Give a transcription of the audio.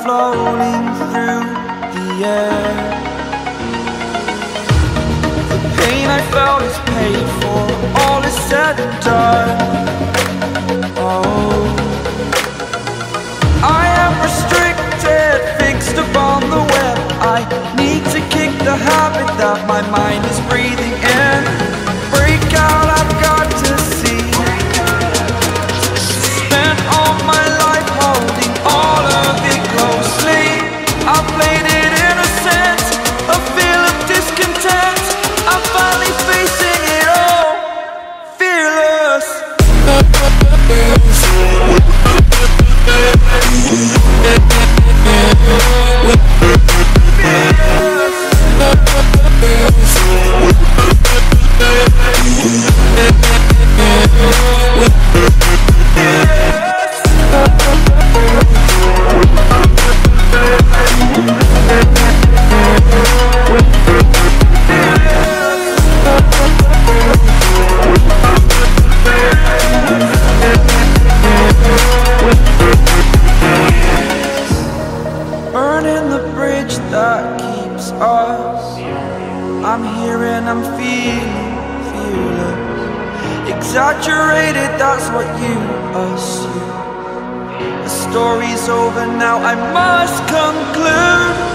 floating through the air. The pain I felt is paid for, all is said and done. Oh, I am restricted, fixed upon the web. I need to kick the habit that my mind is breathing in. Break out, I've got to see. Spent all my life holding all of it closely. I played it innocent, a feel of discontent. I'm finally facing it all, fearless. Burning the bridge that keeps us. I'm here and I'm feeling fearless. Exaggerated, that's what you assume. The story's over now, I must conclude.